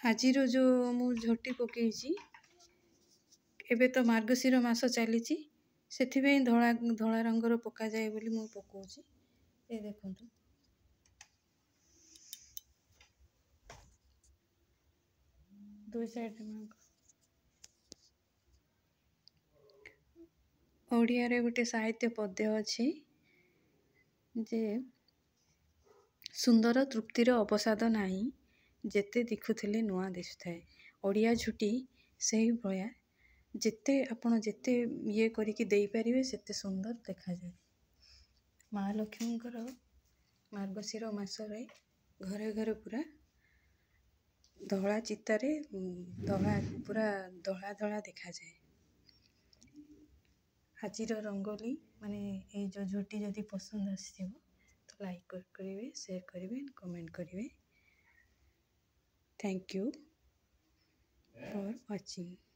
आजिर जो मु झोटी पकईची एबे तो मार्गशीर मास चली से धला धला रंगर पका जाए बोली मु पकाउची। ये देखंतु दुई साइड ओडिया रे गोटे साहित्य पद्य अछि जे सुंदर तृप्तिर अवसाद नाही जेते दिखुथिले नुआ दिसुथाए। ओडिया झुटी सही भया जेते आपण जेते ये करिकी देई परिवे सेते सुंदर देखा जाए। महालक्ष्मींकर मार्गशीर मासरे घरे घरे पूरा धला चितारे धला पूरा धला धला देखा जाए। आजिर रंगोली माने ये जो झुटी जदि पसंद आसिथिबो तो लाइक करेंगे, शेयर करेंगे, कमेंट करेंगे। Thank you for watching.